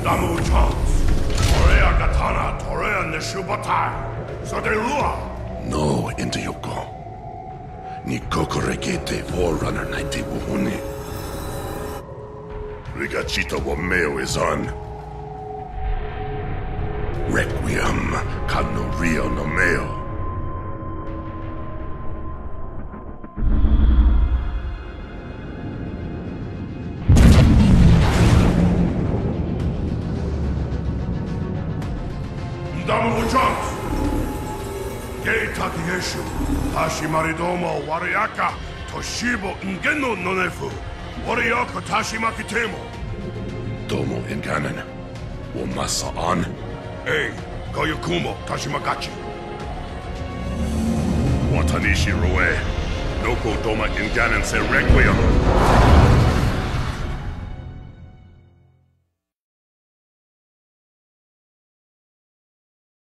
Damu Chance, Torea Katana, Torea Neshubatai, Sodelua. No, Intayoko. Ni kokorekete Forerunner naite wuhune. Rigachito wo meo is on. Requiem, Kano Rio no meo. Damu Chance, Gei Takieshu, Hashimaridomo, Wariaka, Toshibo, Ngeno Nonefu, Wariaka Tashimaki Temo. Domo Inganon. Wo masa on. Hey, Koyakumo, Tashimagachi. Watanishi Rue. Noko Doma Inganon se Requiem.